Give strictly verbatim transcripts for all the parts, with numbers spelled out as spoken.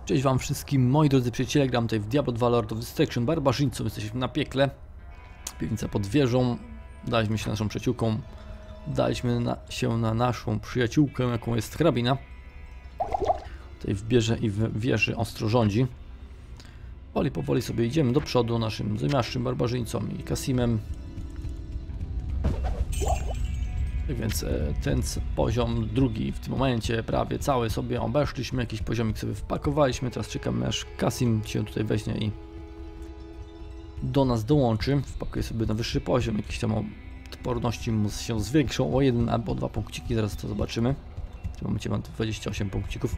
Cześć wam wszystkim, moi drodzy przyjaciele, gram tutaj w Diablo dwa Lord of Destruction barbarzyńcą, jesteśmy na piekle. Piwnica pod wieżą, daliśmy się naszą przyjaciółką, daliśmy na, się na naszą przyjaciółkę, jaką jest hrabina. Tutaj w bierze i w wieży ostro rządzi. Powoli, powoli sobie idziemy do przodu naszym zamiaszczym barbarzyńcą i Kasimem. Tak więc ten poziom drugi w tym momencie prawie cały sobie obeszliśmy, jakiś poziomik sobie wpakowaliśmy, teraz czekamy aż Kasim się tutaj weźmie i do nas dołączy. Wpakuję sobie na wyższy poziom, jakieś tam odporności mu się zwiększą o jeden albo dwa punkciki, zaraz to zobaczymy. W tym momencie mam dwadzieścia osiem punkcików.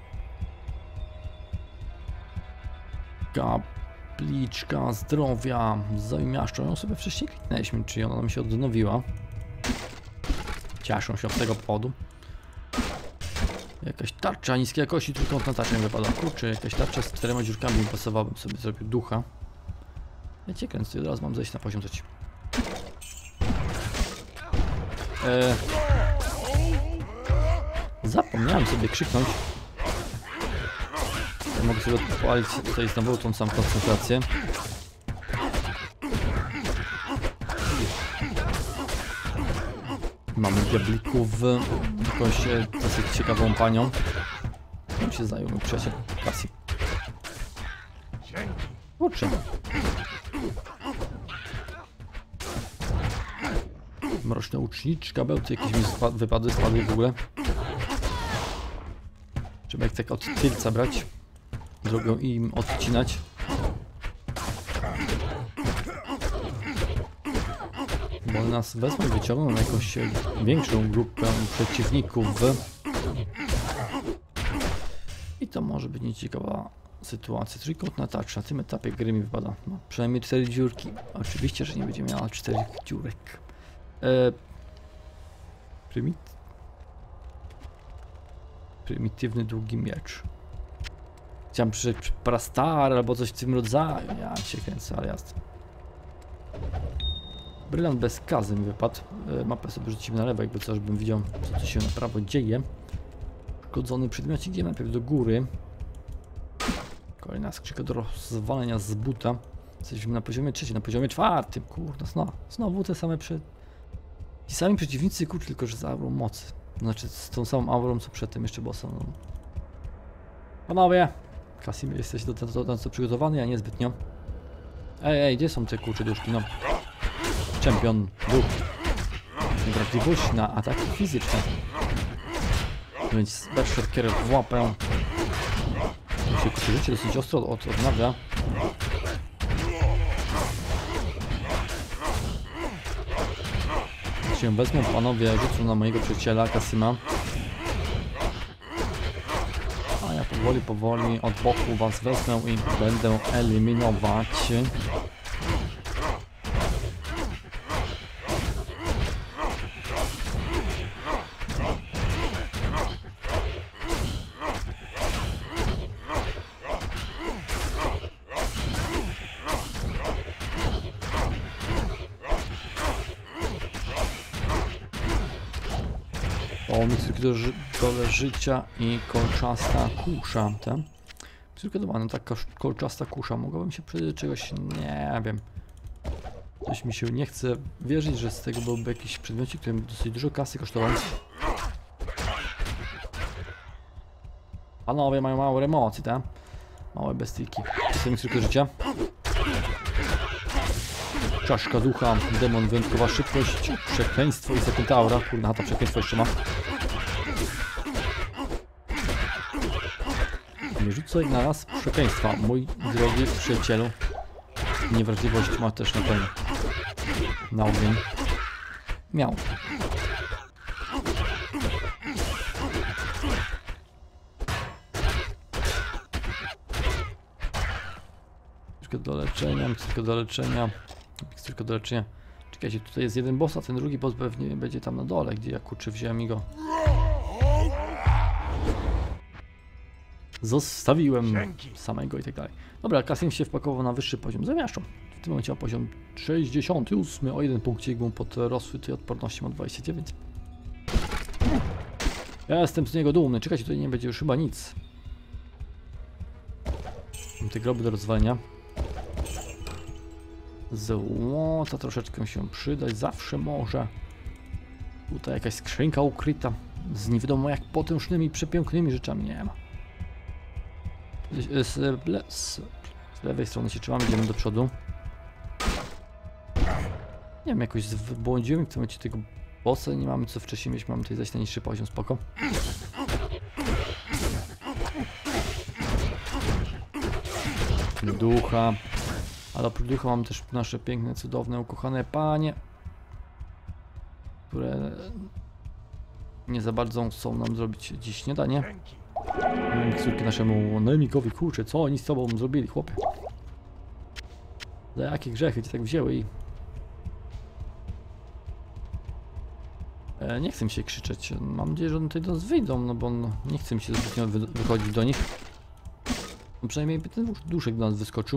Kapliczka zdrowia zamiaszczą, ją sobie wcześniej kliknęliśmy, czy ona nam się odnowiła. Cieszą się od tego powodu. Jakaś tarcza niskiej jakości, trójkątna tarcza mi wypada. Kurczę, jakaś tarcza z czterema dziurkami mi pasowała, bym sobie zrobił ducha. Ja cię kręcę, od razu mam zejść na poziom trzeci. Eee, zapomniałem sobie krzyknąć. Ja mogę sobie odpalić tutaj znowu tą samą koncentrację. Mamy diablików, jakąś dosyć ciekawą panią. Tym się zajął mój przyjaciel Kasim. Kurczę. Mroczna łuczniczka, bełty jakieś mi spa wypadły, spadły w ogóle. Trzeba ich tak od tylca brać. Drogą i im odcinać. Bo nas wezmą i wyciągną na jakąś większą grupę przeciwników. I to może być nieciekawa sytuacja. Trójkątna tarcza. Na tym etapie gry mi wypada. No, przynajmniej cztery dziurki. Oczywiście, że nie będzie miała czterech dziurek. E... Prymit... Prymitywny długi miecz. Chciałem przeczytać Prastar albo coś w tym rodzaju. Ja się kręcę, ale jasne. Brylant bez kazy mi wypadł. E, mapę sobie rzucimy na lewo, jakby coś, żebym widział, co tu się na prawo dzieje. Szkodzony przedmiot, idziemy najpierw do góry. Kolejna skrzynka do rozwalenia z buta. Jesteśmy na poziomie trzecim, na poziomie czwartym. Kurde, znowu, znowu te same przed... Ci sami przeciwnicy, kurczę, tylko że z aurą mocy. Znaczy z tą samą aurą, co przed tym jeszcze bossa. No. Panowie! Kasim, jesteś do tego przygotowany? Ja niezbytnio. Ej, ej, gdzie są te kurcze duszki? No. Czempion duch. Wrażliwość na ataki fizyczne. Więc berserker w łapę. Tu się kurczę życie dosyć ostro od, odnawia. Się wezmą panowie, rzucą na mojego przyjaciela Kasima. A ja powoli, powoli od boku was wezmę i będę eliminować. O, miksturki do dole życia i kolczasta kusza, tak? Miksturka do many, tak, kolczasta kusza, mogłabym się przyjrzeć czegoś, nie wiem. Coś mi się nie chce wierzyć, że z tego byłby jakiś przedmiocik, który dosyć dużo kasy kosztował. Panowie mają małe emocje, tak? Małe bestyjki. To jest miksturka do życia. Czaszka ducha, demon, wyjątkowa szybkość, przekleństwo i sekunda aura. Kurna, to przekleństwo jeszcze ma. Nie rzucaj na raz przekleństwa, mój drogi przyjacielu. Niewrażliwość ma też na pewno. Na ogień. Miał. Tylko do leczenia, tylko do leczenia. Tylko do leczenia. Czekajcie, tutaj jest jeden boss, a ten drugi boss pewnie będzie tam na dole, gdzie ja kurczę wziąłem i go zostawiłem samego i tak dalej. Dobra, Kasim się wpakował na wyższy poziom zamiaszczą. W tym momencie ma poziom sześćdziesiąty ósmy, o jeden punkcik mu podrosły tej odporności, ma dwadzieścia dziewięć. Ja jestem z niego dumny. Czekajcie, tutaj nie będzie już chyba nic. Mam te groby do rozwalenia. Złota troszeczkę się przydać, zawsze może. Tutaj jakaś skrzynka ukryta z nie wiadomo jak potężnymi, przepięknymi rzeczami, nie ma. Z, z, z, z lewej strony się trzymamy, idziemy do przodu. Nie wiem, jakoś zbłądziłem, chcemy ci tego bossa, nie mamy co wcześniej mieć, mamy tutaj zaś na niższy poziom, spoko. Ducha. Ale oprócz ducha mam też nasze piękne, cudowne, ukochane panie, które nie za bardzo chcą nam zrobić dziś śniadanie. Córki naszemu Noemikowi, kurczę, co oni z tobą zrobili, chłopie? Za jakie grzechy cię tak wzięły i... E, nie chcę mi się krzyczeć, mam nadzieję, że oni tutaj do nas wyjdą, no bo no, nie chcę mi się zbytnio wy wychodzić do nich. No, przynajmniej by ten duszek do nas wyskoczył.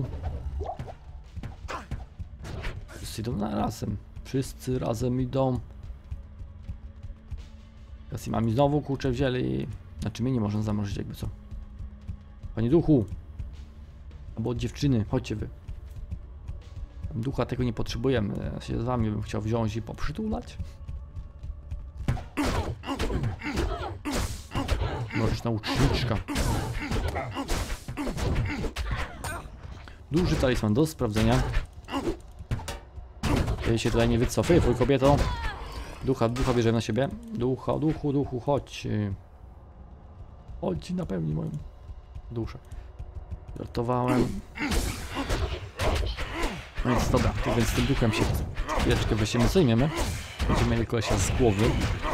Wszyscy idą na razem, wszyscy razem idą. Kasimami znowu kurczę wzięli. Znaczy mnie nie można zamrozić jakby co. Panie duchu! Albo od dziewczyny, chodźcie wy. Ducha tego nie potrzebujemy. Ja się z wami bym chciał wziąć i poprzytulać. Mroczna uczniczka. Duży talizman do sprawdzenia. Ty się tutaj nie wycofaj, twój kobieto. Ducha, ducha bierzemy na siebie. Ducha, duchu, duchu, chodź. Chodź, napełnij moją duszę. Żartowałem. No więc dobra, to więc z tym duchem się chwileczkę weźmiemy, zajmiemy. Będziemy mieli kolesia z głowy.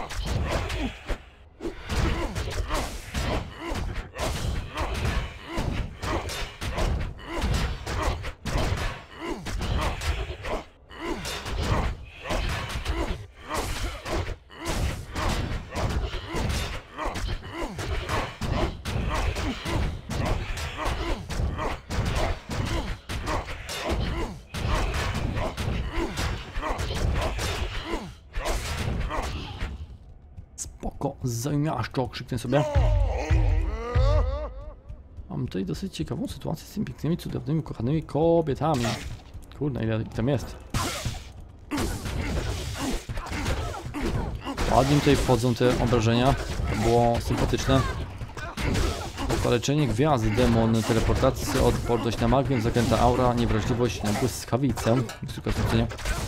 Spoko, zajmiaszczo, krzyknę sobie. Mam tutaj dosyć ciekawą sytuację z tymi pięknymi, cudownymi, kochanymi kobietami. Kurde, ile ich tam jest. Ładnie tutaj wchodzą te obrażenia. To było sympatyczne. Okaleczenie gwiazdy, demon, teleportacja, odporność na magię, zakręta aura, niewrażliwość na błyskawicę. Błyskawicę.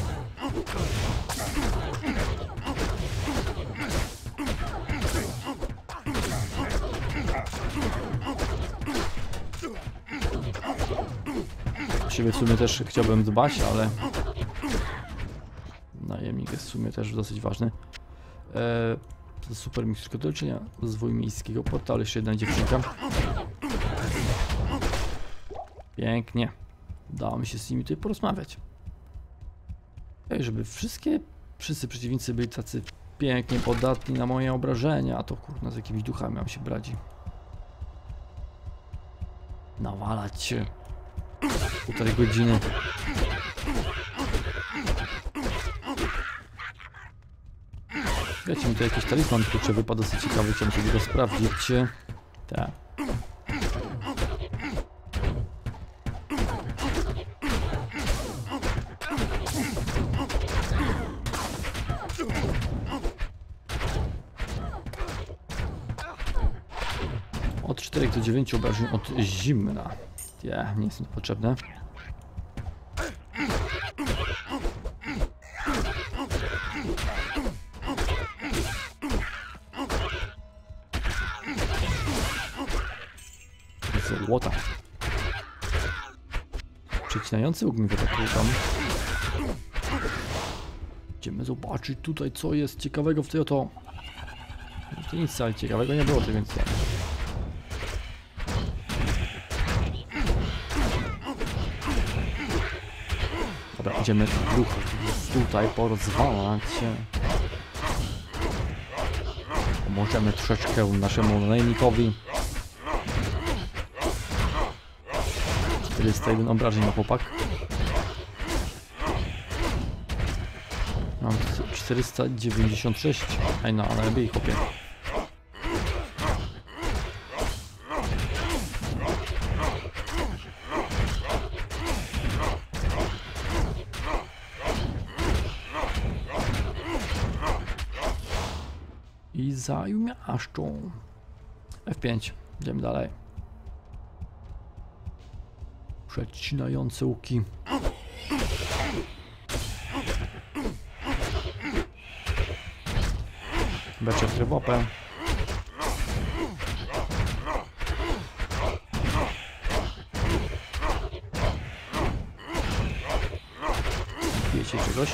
Siebie w sumie też chciałbym dbać, ale najemnik jest w sumie też dosyć ważny. Eee, super mistrz do leczenia, rozwój miejskiego portalu, jeszcze jedna dziewczynka. Pięknie. Udało mi się z nimi tutaj porozmawiać. Ej, żeby wszystkie, wszyscy przeciwnicy byli tacy pięknie podatni na moje obrażenia, a to kurna z jakimiś duchami mam się bradzi. Nawalać się. Półtorej godziny. Wiecie mi tu jakiś talizman, kurczę, wypadł dosyć ciekawy, chciałem sobie go sprawdzić. Tak. Od czterech do dziewięciu obrażeń od zimna. Ja, nie jest mi potrzebne. Złota. Przecinający łuk mi wytakuje tam. Idziemy zobaczyć tutaj, co jest ciekawego w tej oto. To nic ale ciekawego nie było, to więc ja. Dobra, idziemy duch tutaj porozwalać. Pomożemy troszeczkę naszemu najemnikowi. czterysta jeden obrażeń na chłopak. Mam czterysta dziewięćdziesiąt sześć. Ej no, ale bij chłopie. zajmiaszczą. F pięć. Idziemy dalej. Przecinające łuki. Beczek trybopę. Wiecie czegoś?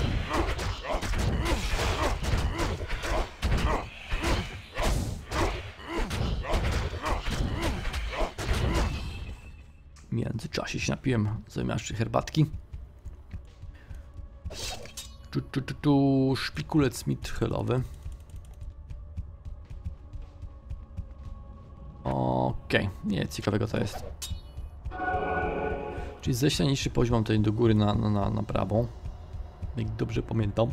W międzyczasie się napiłem zamiast herbatki. Tu, tu, tu, tu szpikulec mithylowy. Okej, okay. Nie, ciekawego to jest. Czyli zejść na niższy poziom tutaj do góry na, na, na, na prawą. Jak dobrze pamiętam.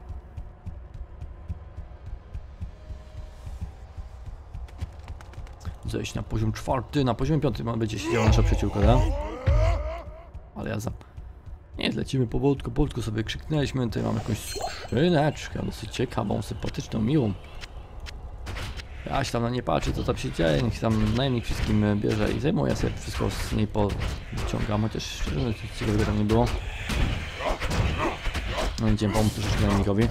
Zejść na poziom czwarty, na poziomie piątym będzie siedziała nasza przyjaciółka, tak? Ale ja za... Nie, lecimy powolutku, powolutku sobie krzyknęliśmy, tutaj mamy jakąś skrzyneczkę, dosyć ciekawą, sympatyczną, miłą. Ja się tam na nie patrzę, co tam się dzieje, niech tam najemnik wszystkim bierze i zajmuje, ja sobie wszystko z niej pociągam, chociaż szczerze mówiąc nic ciekawego tam nie było. No idziemy pomóc troszeczkę najemnikowi.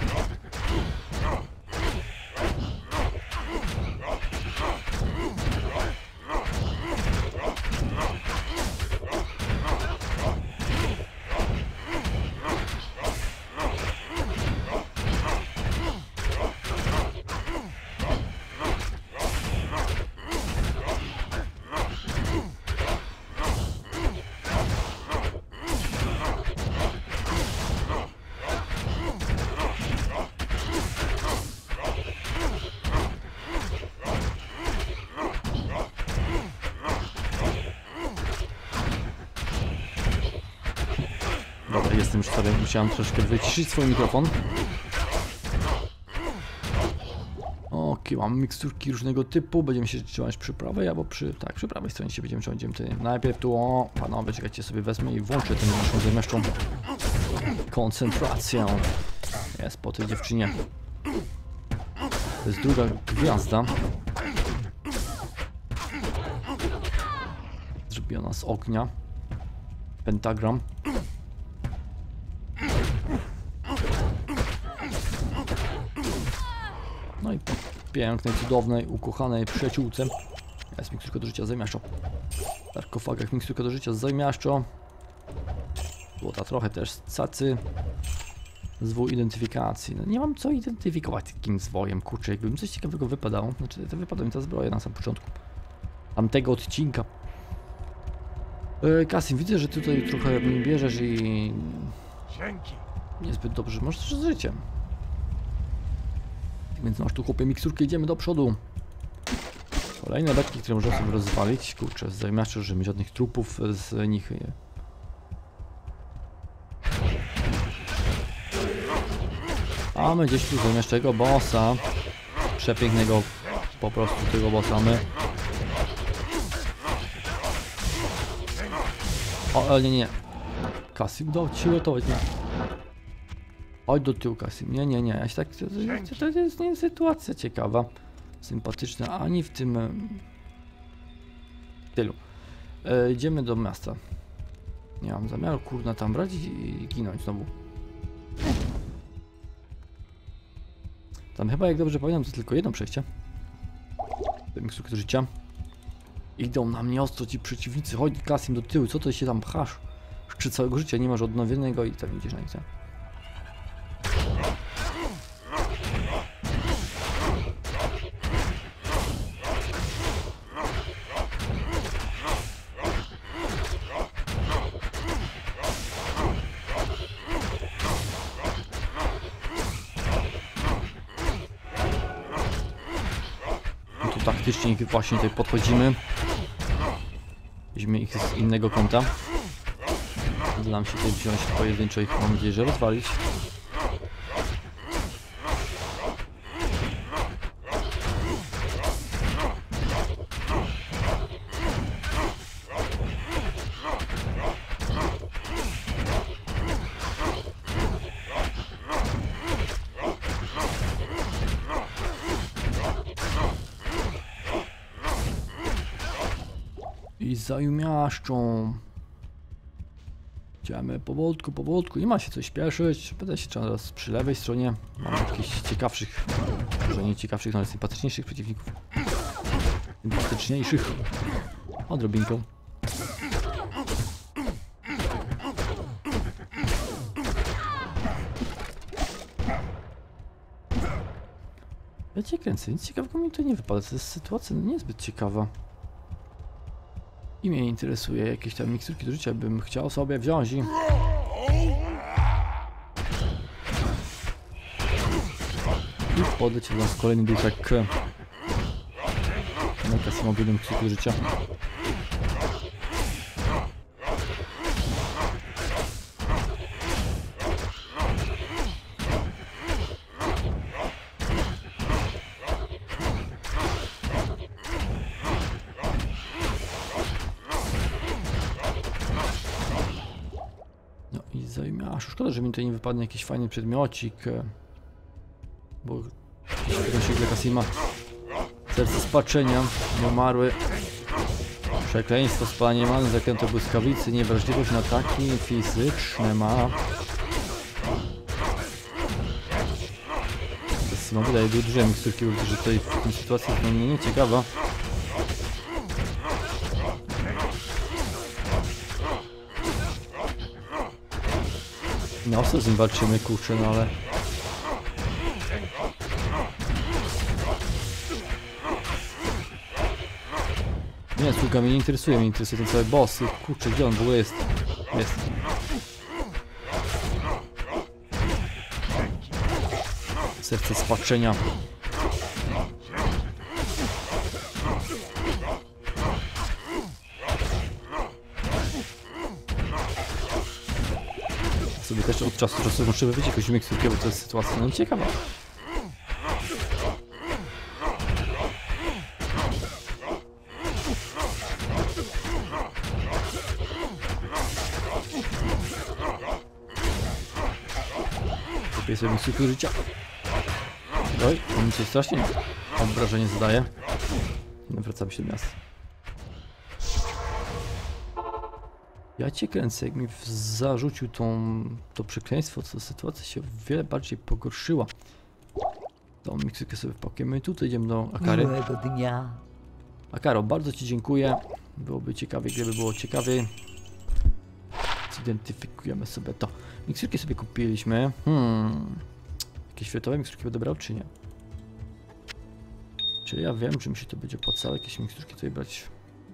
Dobra, jestem już sobie, musiałem troszkę wyciszyć swój mikrofon. Okej, mamy miksturki różnego typu, będziemy się trzymać przy prawej albo przy, tak, przy prawej stronie się będziemy trzymać. Najpierw tu, o, panowie, czekajcie, sobie wezmę i włączę tę naszą zajmiaszczą koncentrację. Jest po tej dziewczynie. To jest druga gwiazda. Zrobiona z ognia. Pentagram. No i po pięknej, cudownej, ukochanej przyjaciółce. Jest miksturka do życia zajmiaszczo. W sarkofagach miksturka do życia zajmiaszczo. Złota trochę też z cacy. Zwój identyfikacji. No nie mam co identyfikować takim zwojem, kurczę, jakby mi coś ciekawego wypadało. Znaczy, to wypadła mi ta zbroja na samym początku tamtego odcinka. E, Kasim, widzę, że tutaj trochę mnie bierzesz i... Dzięki. Niezbyt dobrze masz z życiem. Więc masz tu, chłopie, miksturkę, idziemy do przodu. Kolejne beczki, które można sobie rozwalić. Kurczę, zajmiaszczo, że mi żadnych trupów z nich... A my gdzieś tu zajmiaszczego bossa. Przepięknego po prostu tego bossa my. O, ale nie, nie. Kasim, do ci uratować, nie. Oj, do tyłu, Kasim. Nie, nie, nie. Ja się tak, to, to, to jest nie sytuacja ciekawa. Sympatyczna, ani w tym tylu. E, idziemy do miasta. Nie mam zamiaru, kurna, tam brać i ginąć znowu. Tam chyba, jak dobrze pamiętam, to tylko jedno przejście. Miksturki do życia. Idą na mnie ostro ci przeciwnicy. Chodź, Kasim, do tyłu. Co to się tam pchasz? Jeszcze całego życia nie masz odnowionego i tam idziesz na nic. Taktycznie właśnie tutaj podchodzimy. Weźmy ich z innego kąta. Uda nam się tutaj wziąć pojedynczo ich, mam nadzieję, że rozwalić. I zajumiaszczą. Idziemy powolutku, powolutku. Nie ma się co śpieszyć. Będę się teraz przy lewej stronie. Mam jakichś ciekawszych, może nie ciekawszych, ale sympatyczniejszych przeciwników. Sympatyczniejszych. Odrobinką. Ja cię kręcę, nic ciekawego mi to nie wypada. To jest sytuacja no niezbyt ciekawa. I mnie interesuje, jakieś tam miksturki do życia bym chciał sobie wziąć i... I podać do nas kolejny duszek. Na kasę jedną miksturkę do życia. Aż szkoda, że mi tutaj nie wypadnie jakiś fajny przedmiocik, bo jakiś przedmiocik dla Kasima. Serce spaczenia, nieumarły. Przekleństwo, spalanie many, zaklęto błyskawicy, niewrażliwość na ataki fizyczne ma. Kasima wydaje duże miksturki, bo że tutaj w tej sytuacji jest mnie nieciekawa. No, co z nim walczymy, kurczę, no ale... Nie, sługa mnie nie interesuje, mnie interesuje ten cały boss. Kurczę, gdzie on w ogóle jest? Jest. Serce spaczenia. Sobie też od czasu do czasu muszę wyjść jakąś miksturkę, bo to jest sytuacja no ciekawa. Kupię sobie miksturkę życia. Oj, to mi się strasznie obrażenie zadaje. I wracamy się do miasta. Ja cię kręcę, jak mi zarzucił tą, to przekleństwo, to sytuacja się o wiele bardziej pogorszyła. Tą miksturkę sobie wpakujemy i tutaj idziemy do Akary. Miłego dnia. Akaro, bardzo ci dziękuję. Byłoby ciekawie, gdyby było ciekawie. Zidentyfikujemy sobie to. Miksturki sobie kupiliśmy. Hmm. Jakieś światowe miksturki będę brał, czy nie? Czy ja wiem, czy mi się to będzie opłacało jakieś miksturki tutaj brać?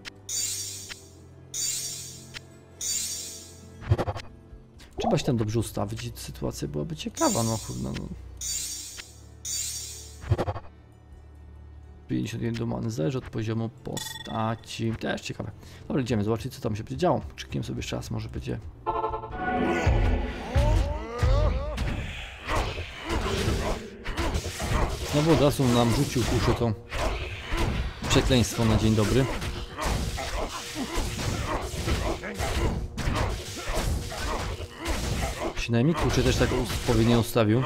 Trzeba się tam dobrze ustawić i sytuacja byłaby ciekawa, no kurde, no. pięćdziesiąt jeden do many, zależy od poziomu postaci. Też ciekawe. Dobra, idziemy zobaczyć, co tam się będzie działo. Czekniemy sobie jeszcze raz, może będzie... Znowu od razu nam rzucił kuszę to przekleństwo na dzień dobry. Przynajmniej kurczę też tak powinien ustawił.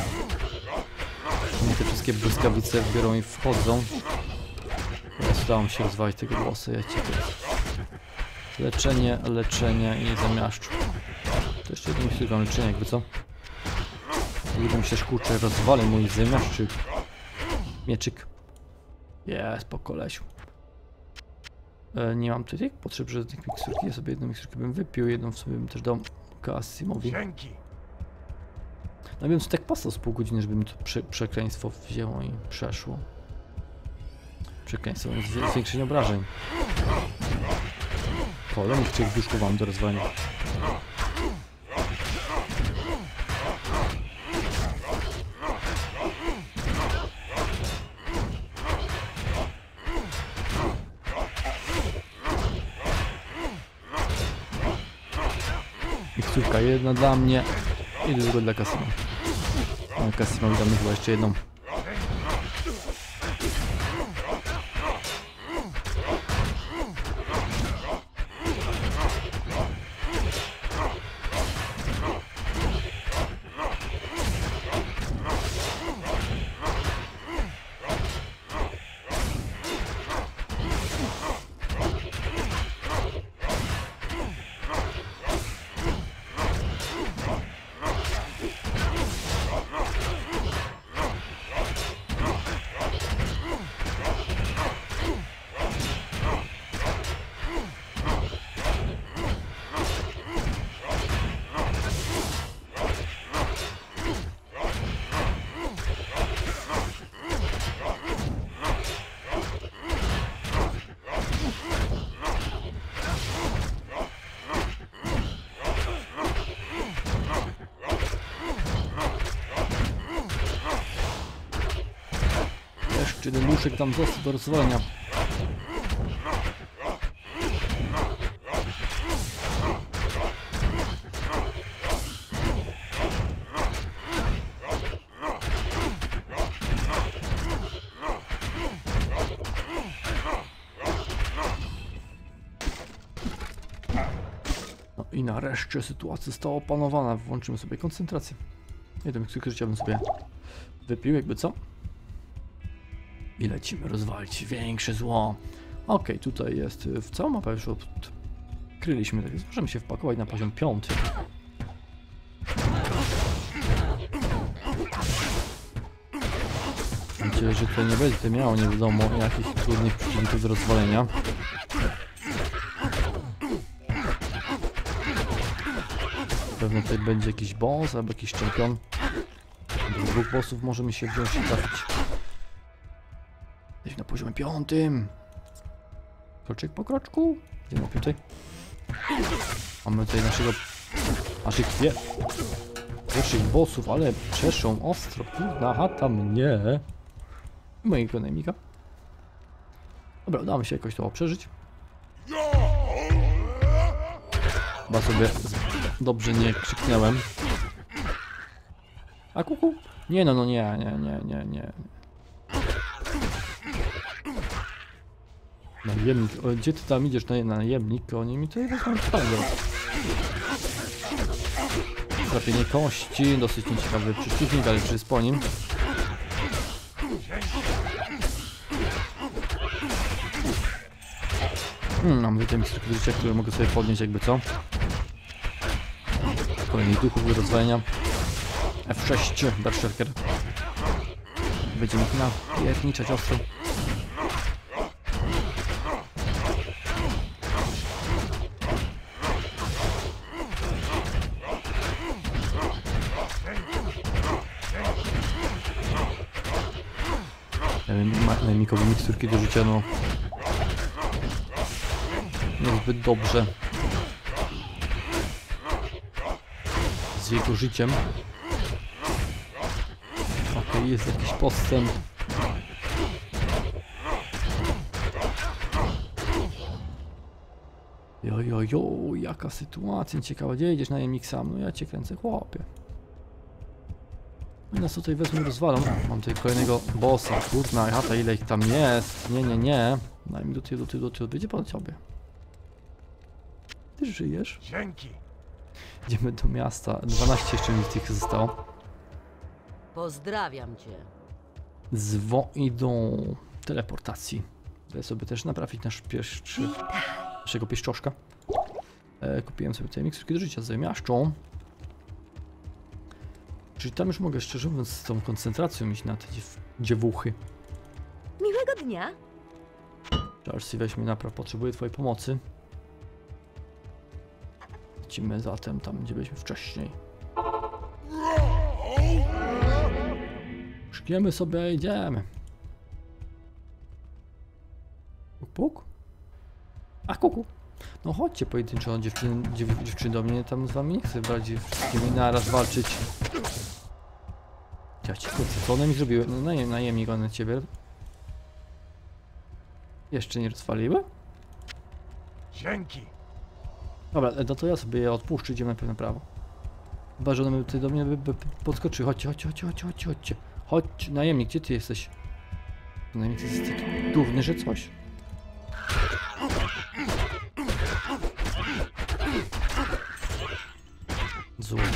Te wszystkie błyskawice biorą i wchodzą. Teraz udało mi się rozwalić tego włosa. Ja cię leczenie, leczenie i zamiaszczu. To jeszcze jednym chwilą leczenie, jakby co? Uda mi się też kurczę rozwalę mój zamiaszczyk. Mieczyk. Jest po kolesiu. E, nie mam tutaj potrzeb żadnych miksturki. Ja sobie jedną miksturkę bym wypił, jedną w sobie bym też dał Kasimowi. No więc tak pasał z pół godziny, żeby mi to prze przekleństwo wzięło i przeszło. Przekleństwo jest zwiększenie obrażeń. Kolejnych trzech duszków mam do rozwalenia. Miksturka jedna dla mnie i druga dla Kasima. No, Kasima damy chyba jeszcze jedną. Jeszcze jeden duszek tam został do rozwalenia. No i nareszcie sytuacja została opanowana. Włączymy sobie koncentrację. Nie wiem, jak chciałbym sobie wypił, jakby co? I lecimy rozwalić większe zło. Ok, tutaj jest w całą mapę już odkryliśmy, tak więc możemy się wpakować na poziom piąty. Myślę, że to nie będzie miało nie wiadomo jakichś trudnych przeciwników do rozwalenia. Pewnie tutaj będzie jakiś boss albo jakiś czempion. Do dwóch bossów możemy się wziąć i trafić. Jesteśmy na poziomie piątym. Kroczek po kroczku. Idziemy na piąty. Mamy tutaj naszego... naszych dwie... pierwszych bossów, ale przeszą ostro. Kurna chata mnie. Mojego najemnika. Dobra, udało mi się jakoś to przeżyć. Chyba sobie dobrze nie krzyknęłem. A kuku? Nie no, no nie, nie, nie, nie, nie. Najemnik, o, gdzie ty tam idziesz na, na najemnik? Oni mi tutaj wezmą twardo. Trafienie kości, dosyć nieciekawy przeciwnik, ale czy jest po nim? Hmm, mam tutaj mistrz życia, które mogę sobie podnieść jakby co. Kolejnych duchów do rozwalenia. F sześć, Berserker. Będziemy ich napierniczać ostro. Ja wiem, najemnikowi miksturki do życia, no... niezbyt dobrze z jego życiem. Okej, okay, jest jakiś postęp. Jo, jo, jo, jaka sytuacja ciekawa. Gdzie idziesz najemnik sam? No ja cię kręcę, chłopie. I nas tutaj wezmę i rozwalą. Mam tutaj kolejnego bossa. Kurna, chata, ile ich tam jest? Nie, nie, nie. Daj mi do tyłu, do tyłu, do tyłu. Będzie po ciebie. Ty żyjesz? Dzięki. Idziemy do miasta. dwanaście jeszcze mi z tych zostało. Pozdrawiam cię. Z wojną teleportacji. Chcę sobie też naprawić nasz pieszczy, naszego pieszczoszka. E, kupiłem sobie tutaj miksturki do życia z zamiaszczą. Czyli tam już mogę, szczerze mówiąc, z tą koncentracją iść na te dziew dziewuchy. Miłego dnia. Charles, weź mnie napraw, potrzebuję twojej pomocy. Lecimy zatem tam, gdzie byliśmy wcześniej. Szkniemy sobie, idziemy. Puk, puk. A kuku. No chodźcie pojedynczo, dziewczyny, dziew dziewczyny do mnie, tam z wami nie chcę brać wszystkimi naraz walczyć. Ja ci kurczę, co one mi zrobiły? No najem, najemnik one ciebie. Jeszcze nie rozwaliły? Dzięki. Dobra, no to ja sobie je odpuszczę, idziemy na pewno prawo. Chyba, że one tutaj do mnie by, by podskoczyły. Chodźcie, chodźcie, chodźcie, chodźcie, chodźcie, chodźcie. Chodź, najemnik, gdzie ty jesteś? Najemnik jest taki durny, że coś. Złoto.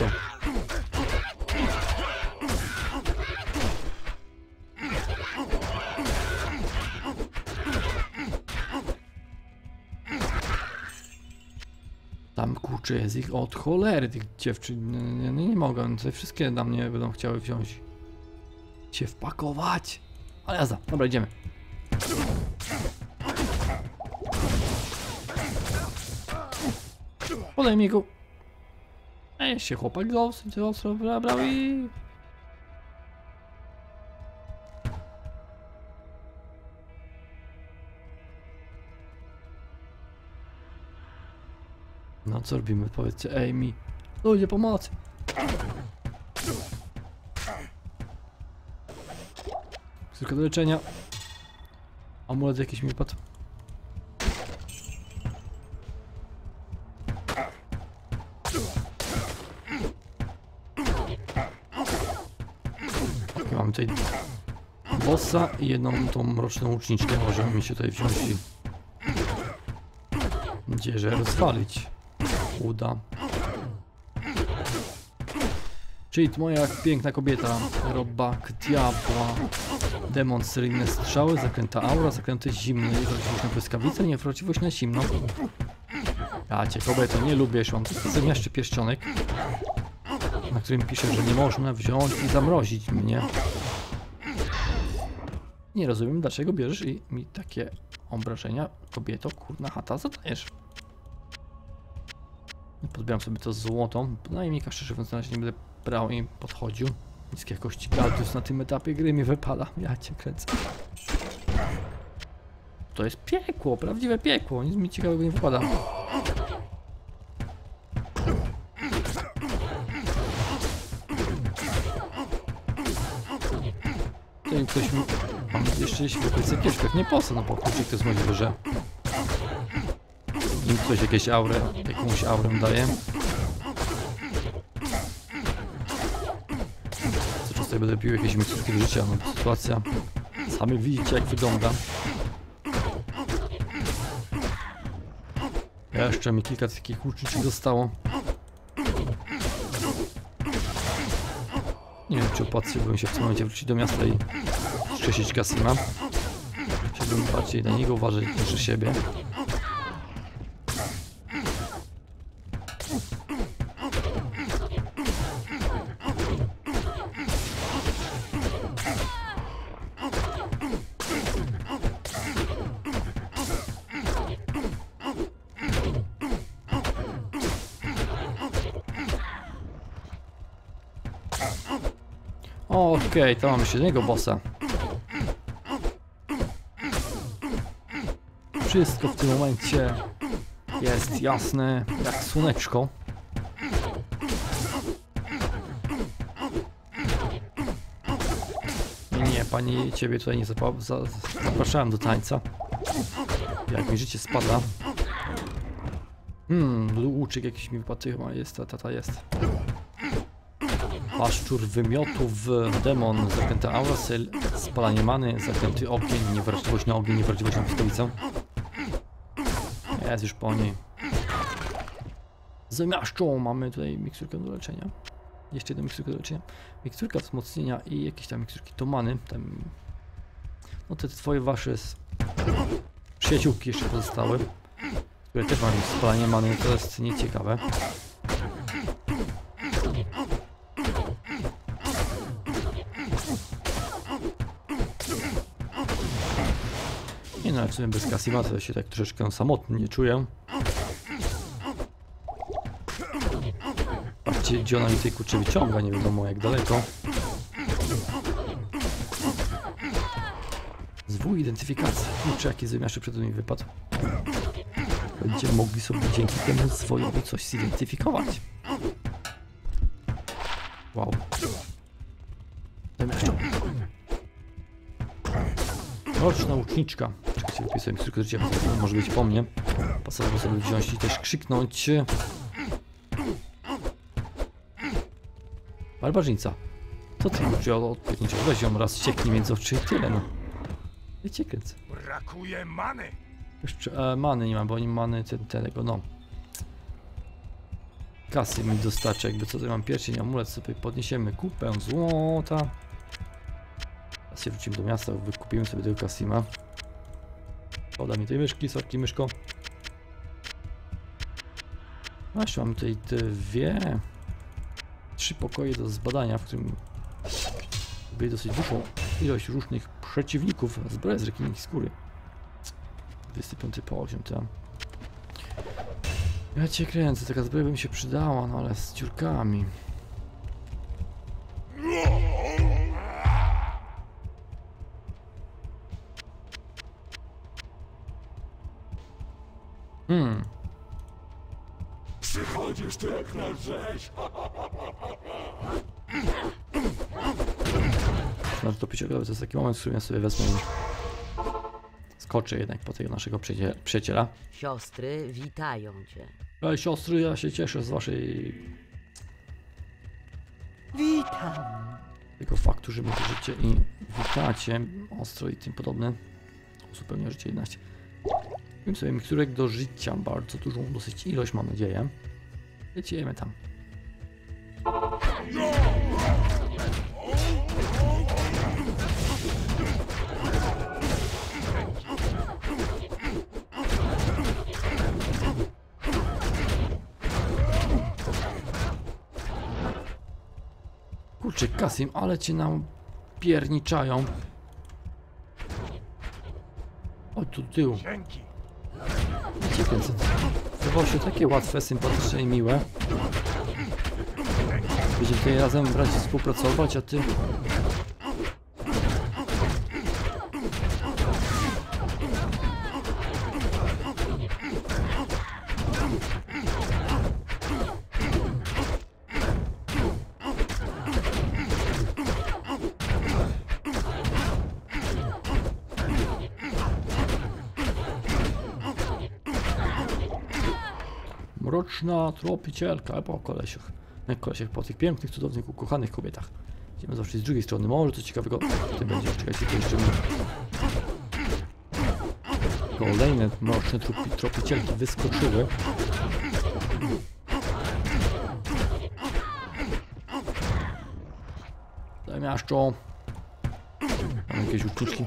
Tam kurczę jest ich od cholery tych dziewczyn. Nie, nie, nie mogę, tutaj wszystkie na mnie będą chciały wziąć. Cię wpakować. Ale jazda, dobra, idziemy. Podaj mi go. Ej, się chłopak dosyć ostro wybrał i... No co robimy? Powiedzcie, ej mi. Ludzie, pomocy. Tylko do leczenia. Amulet jakiś mi wypadł. Okay, mamy tutaj bossa i jedną tą mroczną łuczniczkę. Możemy mi się tutaj wziąć i mam nadzieję, że rozwalić uda. Czyli moja piękna kobieta, robak diabła, demon, seryjne strzały, zaklęta aura, zaklęty zimny, niewrażliwość na błyskawicę, niewrażliwość na zimno. Ja cię kobieto nie lubię, już mam zamiaszczy pierścionek, na którym pisze, że nie można wziąć i zamrozić mnie. Nie rozumiem, dlaczego bierzesz i mi takie obrażenia, kobieto, kurna chata, zadajesz. Podbieram sobie to złoto, najmniej szczerze mówiąc, na razie nie będę brał i podchodził. Niskie jakości Galtus na tym etapie gry mi wypala. Ja cię kręcę. To jest piekło, prawdziwe piekło. Nic mi ciekawego nie wypada. Tutaj ktoś mi... Mam jeszcze świetlice kieszków. Nie po co, no po kluczyk to jest możliwe, że... Im ktoś jakieś aurę, jakąś aurę daje. Tutaj będę pił jakieś miksturki do życia, no sytuacja. Sami widzicie jak wygląda. Jeszcze mi kilka takich łuczniczek zostało. Nie wiem czy opłaciłbym się w tym momencie wrócić do miasta i strzesić Kasima. Chciałbym bardziej na niego uważać niż na siebie. Okej, okay, to mamy się jednego bossa. Wszystko w tym momencie jest jasne jak słoneczko. Nie, nie, pani, ciebie tutaj nie zapa za zapraszałem do tańca. Jak mi życie spada. Hmm, łuczyk jakiś mi wypadł, chyba jest, ta, ta, ta jest. Paszczur wymiotów, demon, zaklęta aura, sel, spalanie many, zaklęty ogień, niewrażliwość na ogień, niewrażliwość na błyskawicę. Jest już po niej. Zamiaszczą mamy tutaj miksturkę do leczenia. Jeszcze jedną miksturkę do leczenia. Miksturka wzmocnienia i jakieś tam miksturki do many. Tam... No te twoje wasze przyjaciółki jeszcze pozostały, które też mają spalanie many, to jest nieciekawe. Nie no, jak sobie bez Kasima to się tak troszeczkę samotnie nie czuję. Patrzcie, gdzie ona mi tej kurczę wyciąga, nie wiadomo jak daleko. Zwój identyfikacji. Kurczę, jaki zamiaszek przed mi wypadł. Będziemy mogli sobie dzięki temu zwojowi coś zidentyfikować. Wow. Zamiaszczą. Roczna łuczniczka. Czekajcie, wypisuję sobie miksturkę życia, może być po mnie. Pasowało sobie wziąć i też krzyknąć. Barbarzyńca. Co ty mówisz o odpowiedniczo? Weź ją raz, cieknij między oczy i tyle, no. I cię kręcę. Brakuje many. Jeszcze e, many nie mam, bo nie many ten, tego, no. Kasy mi dostarczy, jakby co tutaj mam pierścień, amulet sobie podniesiemy kupę złota. Teraz się wrócimy do miasta, wykupimy sobie tego Kasima. Poda mi tej myszki, sorki myszko. Właśnie mam tutaj dwie, trzy pokoje do zbadania, w którym byli dosyć dużą ilość różnych przeciwników. Zbroja z rekinej skóry. dwudziesty piąty poziom tam. Ja cię kręcę, taka zbroja by mi się przydała, no ale z dziurkami. Hmm. Przychodzisz tu jak na rzeź. No to picie, to jest taki moment, w którym ja sobie wezmę Skoczę jednak po tego naszego przyjaciela. przyjaciela. Siostry witają cię. Ej, siostry, ja się cieszę z waszej... Witam. tego faktu, że mnie to życie i witacie. Ostro i tym podobne. Zupełnie życie jedenaście. Wiem sobie miksturek do życia. Bardzo dużą dosyć ilość, mam nadzieję. Lecimy tam. Kurczę, Kasim, ale cię nam pierniczają. Chodź tu do tyłu. Dzięki. Cię kręcę. Wydawało się takie łatwe, sympatyczne i miłe. Będziemy tutaj razem brać i współpracować, a ty... Mroczna tropicielka po kolesiach. Na kolesiach, po tych pięknych, cudownych, ukochanych kobietach. Idziemy zawsze z drugiej strony. Może coś ciekawego w tym będzie. Czekajcie, to jeszcze mi... Kolejne mroczne tropi, tropicielki wyskoczyły. Daj miaszczo. Mam jakieś uczniczki.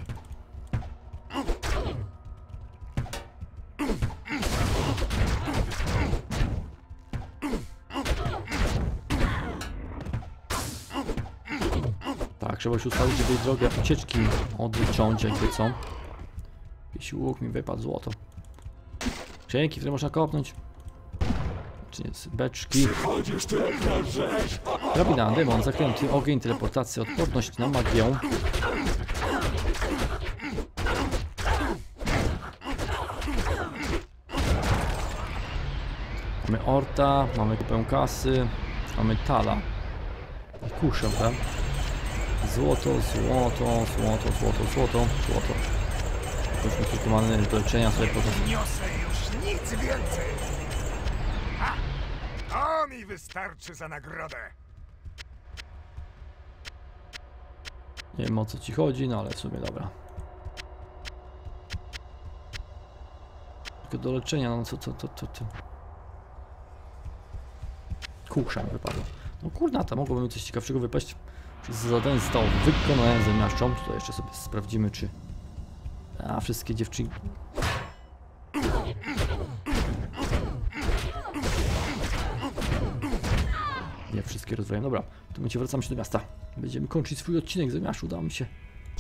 Trzeba się ustawić, żeby drogę ucieczki odciąć, jakby co. Jakiś łuk mi wypadł, złoto. Dzięki, które można kopnąć. Czy nie, beczki. Chodzisz tu jak na rzeź. Drabina, demon, zakręty, ogień, teleportacja, odporność na magię. Mamy orta, mamy kupę kasy, mamy tala. I kuszę, tak? Złoto, złoto, złoto, złoto, złoto, złoto. Weźmy tylko mamy do leczenia sobie po prostu. Niosę już nic więcej. Ha! To mi wystarczy za nagrodę. Nie wiem, o co ci chodzi, no ale w sumie dobra. Tylko do leczenia, no co, co, to, to, to. Kusza mi wypadło. No kurnata, mogłoby mi coś ciekawszego wypaść. Zadanie zostało wykonane ze miaszczą. Tutaj jeszcze sobie sprawdzimy, czy... A, wszystkie dziewczynki... Nie, wszystkie rozwojem. Dobra, w tym momencie wracamy się do miasta. Będziemy kończyć swój odcinek ze miaszczu. Udało mi się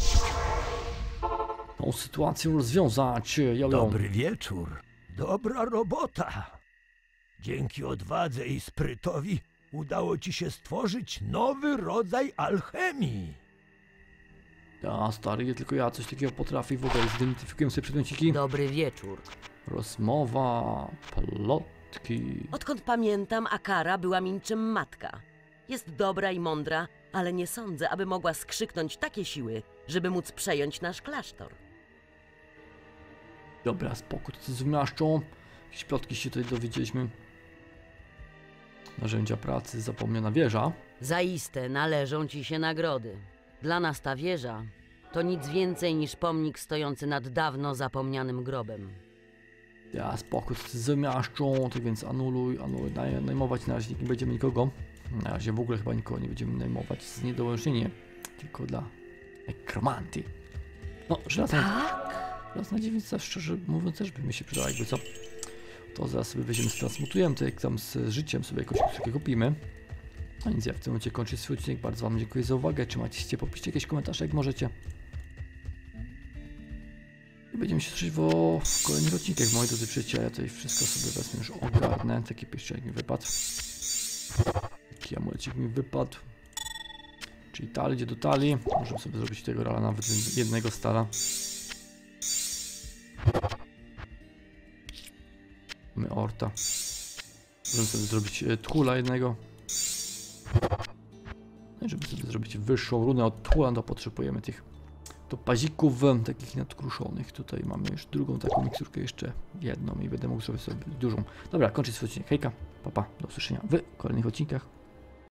tą sytuację rozwiązać. Jo, jo. Dobry wieczór. Dobra robota. Dzięki odwadze i sprytowi udało ci się stworzyć nowy rodzaj alchemii. Ja, stary, nie tylko ja coś takiego potrafię. W ogóle zidentyfikuję sobie przedmiotiki. Dobry wieczór. Rozmowa, plotki. Odkąd pamiętam, Akara była mi niczym matka. Jest dobra i mądra, ale nie sądzę, aby mogła skrzyknąć takie siły, żeby móc przejąć nasz klasztor. Dobra, spoko, to z miaszczą. Jakieś plotki się tutaj dowiedzieliśmy. Narzędzia pracy, zapomniana wieża. Zaiste należą ci się nagrody. Dla nas ta wieża to nic więcej niż pomnik stojący nad dawno zapomnianym grobem. Ja, spoko, to z miaszczą, tak więc anuluj, anuluj, naj, najmować na razie nie będziemy nikogo. Na razie w ogóle chyba nikogo nie będziemy najmować, z niedołączenie, tylko dla nekromanty. No, żelazna, Tak? żelazna dziewica, szczerze mówiąc, też by mi się przydała, jakby co. To zaraz sobie weźmiemy, transmutujemy, to jak tam z życiem sobie jakoś sobie kupimy. A nic, ja w tym momencie kończę swój odcinek. Bardzo wam dziękuję za uwagę. Trzymajcie się, popiszcie jakieś komentarze, jak możecie. I będziemy się słyszeć w kolejnych odcinkach, moi drodzy przyjaciele. Ja tutaj wszystko sobie wezmę, już ogarnę. Taki pieszczek mi wypadł. Taki amulecik mi wypadł. Czyli tal idzie do talii. Możemy sobie zrobić tego rala nawet jednego stala. Mamy orta. Możemy sobie zrobić tchula jednego. No i żeby sobie zrobić wyższą runę od tchula, to potrzebujemy tych do pazików em, takich nadkruszonych. Tutaj mamy już drugą taką miksturkę, jeszcze jedną i będę mógł sobie sobie dużą. Dobra, kończę swój odcinek. Hejka, papa, do usłyszenia w kolejnych odcinkach.